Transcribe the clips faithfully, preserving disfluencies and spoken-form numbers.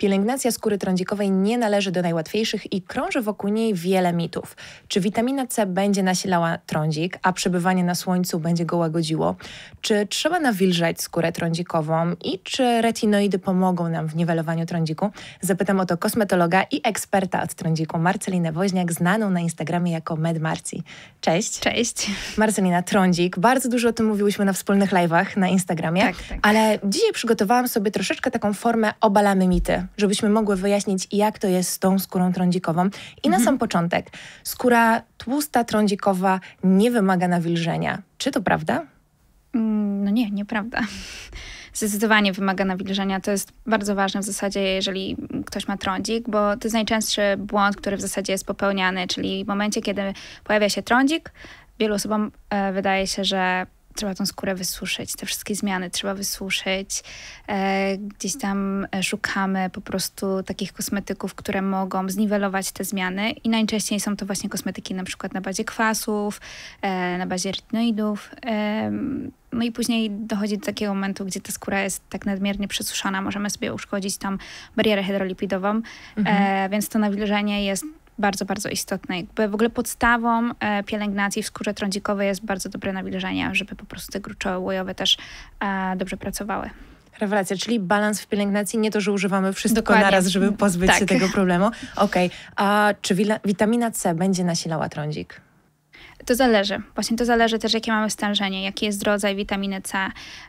Pielęgnacja skóry trądzikowej nie należy do najłatwiejszych i krąży wokół niej wiele mitów. Czy witamina C będzie nasilała trądzik, a przebywanie na słońcu będzie go łagodziło? Czy trzeba nawilżać skórę trądzikową i czy retinoidy pomogą nam w niwelowaniu trądziku? Zapytam o to kosmetologa i eksperta od trądziku Marcelinę Woźniak, znaną na Instagramie jako MedMarci. Cześć. Cześć. Marcelina, trądzik. Bardzo dużo o tym mówiłyśmy na wspólnych live'ach na Instagramie, tak, tak. ale dzisiaj przygotowałam sobie troszeczkę taką formę obalamy mity, żebyśmy mogły wyjaśnić, jak to jest z tą skórą trądzikową. I na mhm. sam początek, skóra tłusta trądzikowa nie wymaga nawilżenia. Czy to prawda? Mm, no nie, nieprawda. Zdecydowanie wymaga nawilżenia. To jest bardzo ważne w zasadzie, jeżeli ktoś ma trądzik, bo to jest najczęstszy błąd, który w zasadzie jest popełniany, czyli w momencie, kiedy pojawia się trądzik, wielu osobom e, wydaje się, że trzeba tą skórę wysuszyć, te wszystkie zmiany trzeba wysuszyć. E, gdzieś tam szukamy po prostu takich kosmetyków, które mogą zniwelować te zmiany i najczęściej są to właśnie kosmetyki na przykład na bazie kwasów, e, na bazie retinoidów. E, no i później dochodzi do takiego momentu, gdzie ta skóra jest tak nadmiernie przesuszona, możemy sobie uszkodzić tam barierę hydrolipidową, mhm. e, więc to nawilżenie jest bardzo, bardzo istotne. Jakby w ogóle podstawą e, pielęgnacji w skórze trądzikowej jest bardzo dobre nawilżenie, żeby po prostu te gruczoły łojowe też e, dobrze pracowały. Rewelacja, czyli balans w pielęgnacji, nie to, że używamy wszystko Dokładnie. naraz, żeby pozbyć tak. się tego problemu. Okej, okay. A czy wila- witamina C będzie nasilała trądzik? To zależy. Właśnie to zależy też, jakie mamy stężenie, jaki jest rodzaj witaminy C,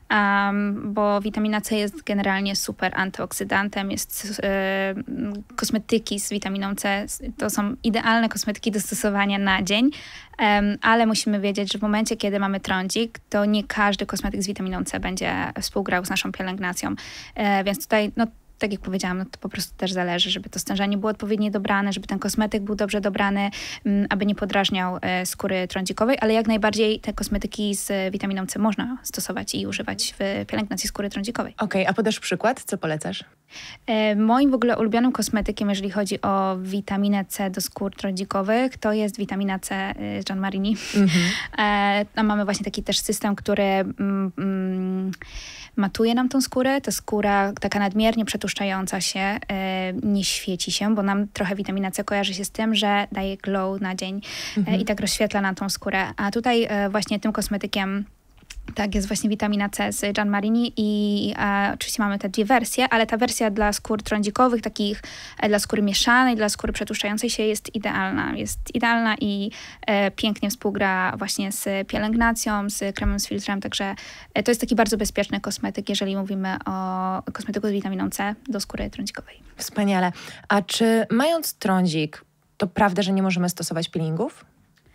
um, bo witamina C jest generalnie super antyoksydantem, jest e, kosmetyki z witaminą C, to są idealne kosmetyki do stosowania na dzień, um, ale musimy wiedzieć, że w momencie, kiedy mamy trądzik, to nie każdy kosmetyk z witaminą C będzie współgrał z naszą pielęgnacją, e, więc tutaj no, tak jak powiedziałam, no to po prostu też zależy, żeby to stężenie było odpowiednio dobrane, żeby ten kosmetyk był dobrze dobrany, aby nie podrażniał skóry trądzikowej, ale jak najbardziej te kosmetyki z witaminą C można stosować i używać w pielęgnacji skóry trądzikowej. Okej, okay, a podasz przykład? Co polecasz? E, moim w ogóle ulubionym kosmetykiem, jeżeli chodzi o witaminę C do skór trądzikowych, to jest witamina C z Gian Marini. Mm-hmm. E, tam mamy właśnie taki też system, który mm, mm, matuje nam tą skórę. Ta skóra taka nadmiernie przetłuszczająca się e, nie świeci się, bo nam trochę witamina C kojarzy się z tym, że daje glow na dzień mm-hmm. e, i tak rozświetla nam tą skórę. A tutaj e, właśnie tym kosmetykiem tak, jest właśnie witamina C z Gian Marini i e, oczywiście mamy te dwie wersje, ale ta wersja dla skór trądzikowych, takich e, dla skóry mieszanej, dla skóry przetłuszczającej się jest idealna. Jest idealna i e, pięknie współgra właśnie z pielęgnacją, z kremem z filtrem, także e, to jest taki bardzo bezpieczny kosmetyk, jeżeli mówimy o kosmetyku z witaminą C do skóry trądzikowej. Wspaniale. A czy mając trądzik, to prawda, że nie możemy stosować peelingów?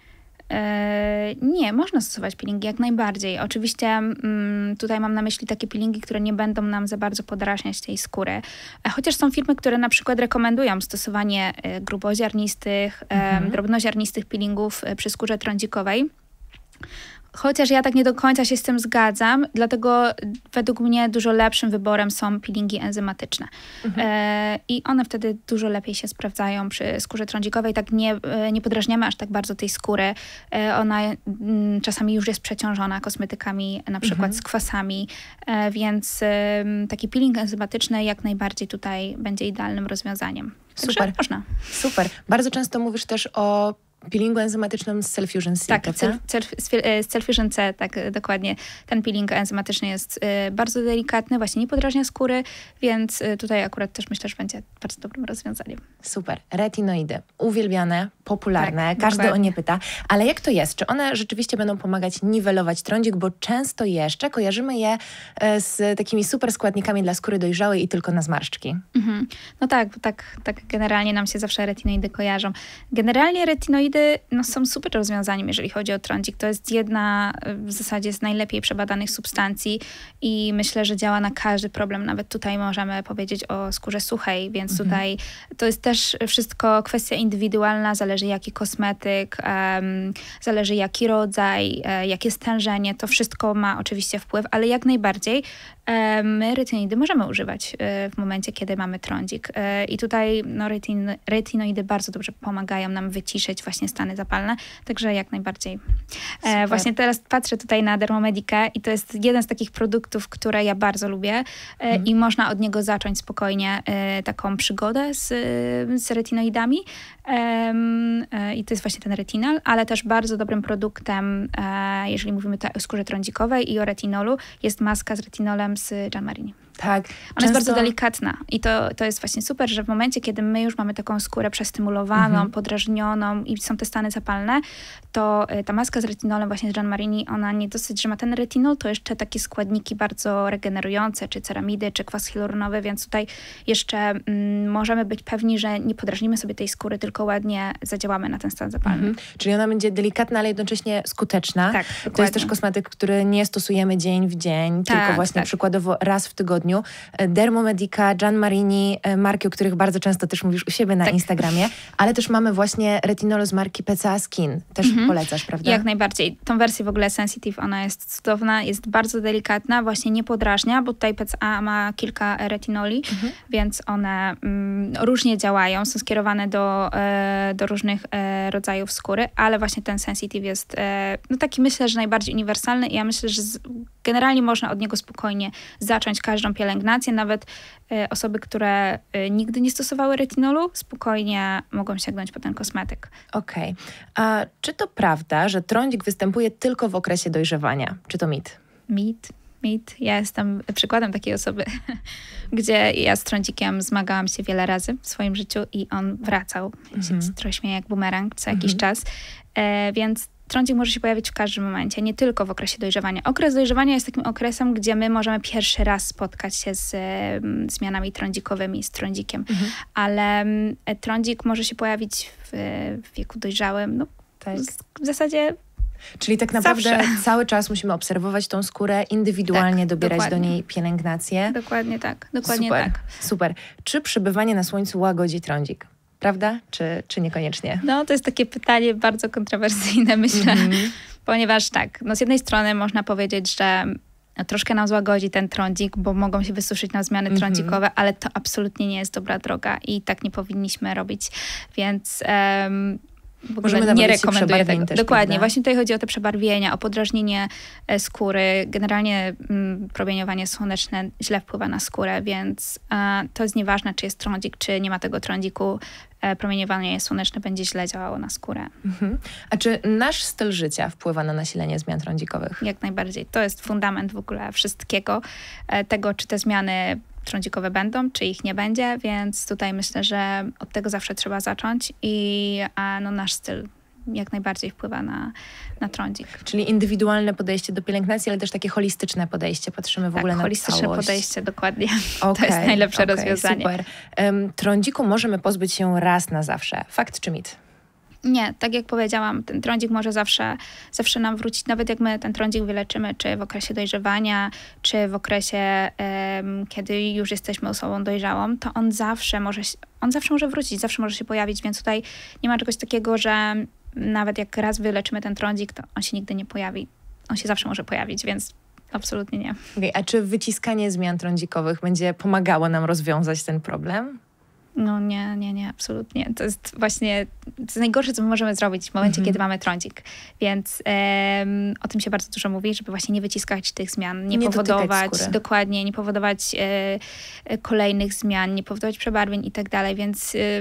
E, nie, można stosować peelingi jak najbardziej. Oczywiście mm, tutaj mam na myśli takie peelingi, które nie będą nam za bardzo podrażniać tej skóry. E, chociaż są firmy, które na przykład rekomendują stosowanie e, gruboziarnistych, mhm. e, drobnoziarnistych peelingów e, przy skórze trądzikowej. Chociaż ja tak nie do końca się z tym zgadzam, dlatego według mnie dużo lepszym wyborem są peelingi enzymatyczne. Mhm. E, I one wtedy dużo lepiej się sprawdzają przy skórze trądzikowej. Tak nie, nie podrażniamy aż tak bardzo tej skóry. E, ona m, czasami już jest przeciążona kosmetykami, na przykład mhm. z kwasami, e, więc e, taki peeling enzymatyczny jak najbardziej tutaj będzie idealnym rozwiązaniem. Także super. Można. Super. Bardzo często mówisz też o peelingu enzymatycznym z Cellfusion C, tak, prawda? z Cellfusion C, tak, dokładnie. Ten peeling enzymatyczny jest y, bardzo delikatny, właśnie nie podrażnia skóry, więc y, tutaj akurat też myślę, że będzie bardzo dobrym rozwiązaniem. Super. Retinoidy. Uwielbiane, popularne, tak, każdy dokładnie. o nie pyta. Ale jak to jest? Czy one rzeczywiście będą pomagać niwelować trądzik? Bo często jeszcze kojarzymy je y, z takimi super składnikami dla skóry dojrzałej i tylko na zmarszczki. Mhm. No tak, tak, tak generalnie nam się zawsze retinoidy kojarzą. Generalnie retinoidy no, są super rozwiązaniem, jeżeli chodzi o trądzik. To jest jedna w zasadzie z najlepiej przebadanych substancji i myślę, że działa na każdy problem. Nawet tutaj możemy powiedzieć o skórze suchej, więc mhm. tutaj to jest też wszystko kwestia indywidualna, zależy jaki kosmetyk, um, zależy jaki rodzaj, e, jakie stężenie, to wszystko ma oczywiście wpływ, ale jak najbardziej e, my retinoidy możemy używać e, w momencie, kiedy mamy trądzik. E, I tutaj no, retin, retinoidy bardzo dobrze pomagają nam wyciszyć właśnie właśnie stany zapalne. Także jak najbardziej. E, właśnie teraz patrzę tutaj na Dermomedikę i to jest jeden z takich produktów, które ja bardzo lubię e, mhm. i można od niego zacząć spokojnie e, taką przygodę z, z retinoidami. E, e, I to jest właśnie ten retinol, ale też bardzo dobrym produktem, e, jeżeli mówimy tutaj o skórze trądzikowej i o retinolu, jest maska z retinolem z Gian Marini. Tak. Ona często... jest bardzo delikatna i to, to jest właśnie super, że w momencie, kiedy my już mamy taką skórę przestymulowaną, mhm. podrażnioną i są te stany zapalne, to ta maska z retinolem właśnie z Gian Marini, ona nie dosyć, że ma ten retinol, to jeszcze takie składniki bardzo regenerujące, czy ceramidy, czy kwas hialuronowy, więc tutaj jeszcze mm, możemy być pewni, że nie podrażnimy sobie tej skóry, tylko ładnie zadziałamy na ten stan zapalny. Mhm. Czyli ona będzie delikatna, ale jednocześnie skuteczna. Tak, dokładnie. To jest też kosmetyk, który nie stosujemy dzień w dzień, tak, tylko właśnie tak. przykładowo raz w tygodniu. Dermomedica, Gian Marini, marki, o których bardzo często też mówisz u siebie na tak. Instagramie, ale też mamy właśnie retinol z marki P C A Skin. Też mhm. polecasz, prawda? Jak najbardziej. Tą wersję w ogóle Sensitive, ona jest cudowna, jest bardzo delikatna, właśnie nie podrażnia, bo tutaj P C A ma kilka retinoli, mhm. więc one mm, różnie działają, są skierowane do, e, do różnych e, rodzajów skóry, ale właśnie ten Sensitive jest e, no taki, myślę, że najbardziej uniwersalny i ja myślę, że z, generalnie można od niego spokojnie zacząć każdą pielęgnację, nawet y, osoby, które y, nigdy nie stosowały retinolu, spokojnie mogą sięgnąć po ten kosmetyk. Okej. Okay. A czy to prawda, że trądzik występuje tylko w okresie dojrzewania? Czy to mit? Mit. Mit. Ja jestem przykładem takiej osoby, gdzie ja z trądzikiem zmagałam się wiele razy w swoim życiu i on wracał. Mhm. się trochę śmieje jak bumerang co jakiś mhm. czas. E, więc trądzik może się pojawić w każdym momencie, nie tylko w okresie dojrzewania. Okres dojrzewania jest takim okresem, gdzie my możemy pierwszy raz spotkać się z um, zmianami trądzikowymi, z trądzikiem, mhm. ale um, trądzik może się pojawić w, w wieku dojrzałym, no tak. z, w zasadzie Czyli tak naprawdę zawsze. cały czas musimy obserwować tą skórę, indywidualnie tak, dobierać dokładnie. do niej pielęgnację. Dokładnie tak, dokładnie super, tak. Super. Czy przebywanie na słońcu łagodzi trądzik? Prawda? Czy, czy niekoniecznie? No, to jest takie pytanie bardzo kontrowersyjne, myślę, mm-hmm. ponieważ tak, no z jednej strony można powiedzieć, że no, troszkę nam złagodzi ten trądzik, bo mogą się wysuszyć nam zmiany mm-hmm. trądzikowe, ale to absolutnie nie jest dobra droga i tak nie powinniśmy robić, więc... Um, w ogóle nie rekomenduję tego. Też, dokładnie. Prawda? Właśnie tutaj chodzi o te przebarwienia, o podrażnienie skóry. Generalnie mm, promieniowanie słoneczne źle wpływa na skórę, więc e, to jest nieważne, czy jest trądzik, czy nie ma tego trądziku. E, promieniowanie słoneczne będzie źle działało na skórę. Mhm. A czy nasz styl życia wpływa na nasilenie zmian trądzikowych? Jak najbardziej. To jest fundament w ogóle wszystkiego. E, tego, czy te zmiany trądzikowe będą, czy ich nie będzie, więc tutaj myślę, że od tego zawsze trzeba zacząć i a, no, nasz styl jak najbardziej wpływa na, na trądzik. Czyli indywidualne podejście do pielęgnacji, ale też takie holistyczne podejście, patrzymy w tak, ogóle na holistyczne całość. podejście, dokładnie. Okay, to jest najlepsze okay, rozwiązanie. Super. Um, trądziku możemy pozbyć się raz na zawsze. Fakt czy mit? Nie, tak jak powiedziałam, ten trądzik może zawsze, zawsze nam wrócić, nawet jak my ten trądzik wyleczymy, czy w okresie dojrzewania, czy w okresie, um, kiedy już jesteśmy osobą dojrzałą, to on zawsze może, on zawsze może wrócić, zawsze może się pojawić, więc tutaj nie ma czegoś takiego, że nawet jak raz wyleczymy ten trądzik, to on się nigdy nie pojawi. On się zawsze może pojawić, więc absolutnie nie. Okay, a czy wyciskanie zmian trądzikowych będzie pomagało nam rozwiązać ten problem? No nie, nie, nie, absolutnie. To jest właśnie to jest najgorsze, co my możemy zrobić w momencie, mm-hmm. kiedy mamy trądzik. Więc um, o tym się bardzo dużo mówi, żeby właśnie nie wyciskać tych zmian, nie, nie powodować, dokładnie, nie powodować e, kolejnych zmian, nie powodować przebarwień i tak dalej, więc e,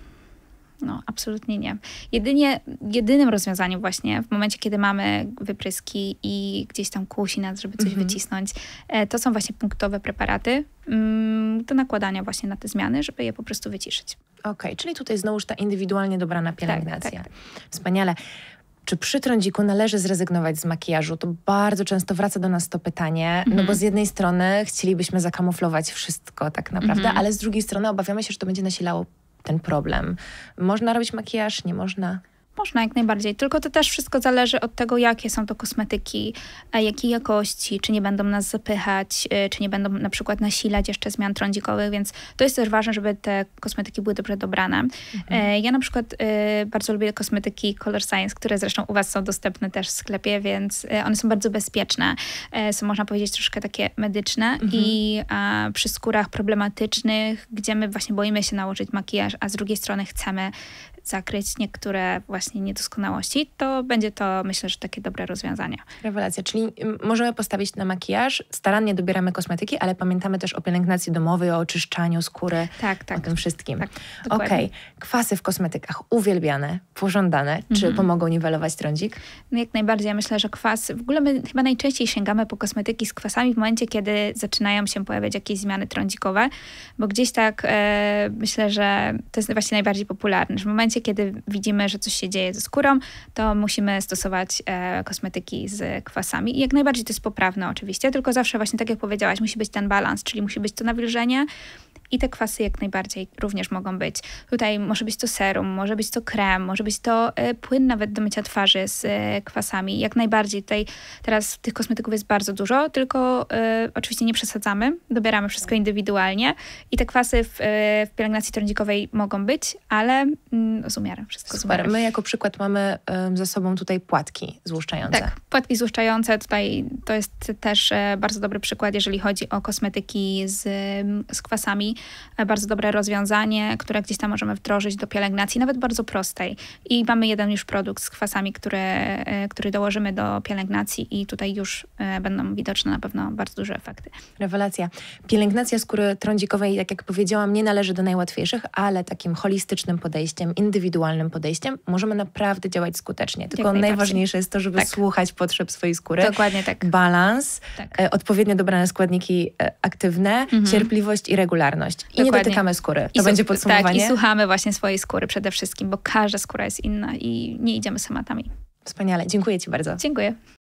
no absolutnie nie. Jedynie, jedynym rozwiązaniem właśnie w momencie, kiedy mamy wypryski i gdzieś tam kusi nas, żeby coś mm-hmm. wycisnąć, e, to są właśnie punktowe preparaty mm, do nakładania właśnie na te zmiany, żeby je po prostu wyciszyć. Okej, okay, czyli tutaj znowuż ta indywidualnie dobrana pielęgnacja. Tak, tak, tak. Wspaniale. Czy przy trądziku należy zrezygnować z makijażu? To bardzo często wraca do nas to pytanie, mm-hmm. no bo z jednej strony chcielibyśmy zakamuflować wszystko tak naprawdę, mm-hmm. ale z drugiej strony obawiamy się, że to będzie nasilało ten problem. Można robić makijaż, nie można? Można, jak najbardziej. Tylko to też wszystko zależy od tego, jakie są to kosmetyki, jakiej jakości, czy nie będą nas zapychać, czy nie będą na przykład nasilać jeszcze zmian trądzikowych, więc to jest też ważne, żeby te kosmetyki były dobrze dobrane. Mhm. Ja na przykład bardzo lubię kosmetyki Color Science, które zresztą u was są dostępne też w sklepie, więc one są bardzo bezpieczne. Są, można powiedzieć, troszkę takie medyczne mhm. i a, przy skórach problematycznych, gdzie my właśnie boimy się nałożyć makijaż, a z drugiej strony chcemy zakryć niektóre właśnie niedoskonałości, to będzie to, myślę, że takie dobre rozwiązanie. Rewelacja, czyli możemy postawić na makijaż, starannie dobieramy kosmetyki, ale pamiętamy też o pielęgnacji domowej, o oczyszczaniu skóry, tak, tak. o tym wszystkim. Tak, Okej, okay. Kwasy w kosmetykach uwielbiane, pożądane. Czy mhm. pomogą niwelować trądzik? No jak najbardziej. Ja myślę, że kwas, w ogóle my chyba najczęściej sięgamy po kosmetyki z kwasami w momencie, kiedy zaczynają się pojawiać jakieś zmiany trądzikowe, bo gdzieś tak e, myślę, że to jest właśnie najbardziej popularne, że w momencie, kiedy widzimy, że coś się dzieje ze skórą, to musimy stosować e, kosmetyki z kwasami. I jak najbardziej to jest poprawne oczywiście, tylko zawsze właśnie tak jak powiedziałaś, musi być ten balans, czyli musi być to nawilżenie i te kwasy jak najbardziej również mogą być. Tutaj może być to serum, może być to krem, może być to e, płyn nawet do mycia twarzy z e, kwasami. Jak najbardziej tutaj teraz tych kosmetyków jest bardzo dużo, tylko e, oczywiście nie przesadzamy, dobieramy wszystko indywidualnie i te kwasy w, e, w pielęgnacji trądzikowej mogą być, ale mm, z umiarem, wszystko Super. z umiarem. My jako przykład mamy um, ze sobą tutaj płatki złuszczające. Tak, płatki złuszczające tutaj to jest też e, bardzo dobry przykład, jeżeli chodzi o kosmetyki z, z kwasami. E, bardzo dobre rozwiązanie, które gdzieś tam możemy wdrożyć do pielęgnacji, nawet bardzo prostej. I mamy jeden już produkt z kwasami, który, e, który dołożymy do pielęgnacji i tutaj już e, będą widoczne na pewno bardzo duże efekty. Rewelacja. Pielęgnacja skóry trądzikowej, tak jak powiedziałam, nie należy do najłatwiejszych, ale takim holistycznym podejściem, indywidualnym podejściem możemy naprawdę działać skutecznie. Tylko najważniejsze jest to, żeby tak. słuchać potrzeb swojej skóry. Dokładnie tak. Balans, tak. E, odpowiednio dobrane składniki e, aktywne, mhm. cierpliwość i regularność. I Dokładnie. nie dotykamy skóry. To I będzie podsumowanie. Tak, i słuchamy właśnie swojej skóry przede wszystkim, bo każda skóra jest inna i nie idziemy schematami. Wspaniale. Dziękuję Ci bardzo. Dziękuję.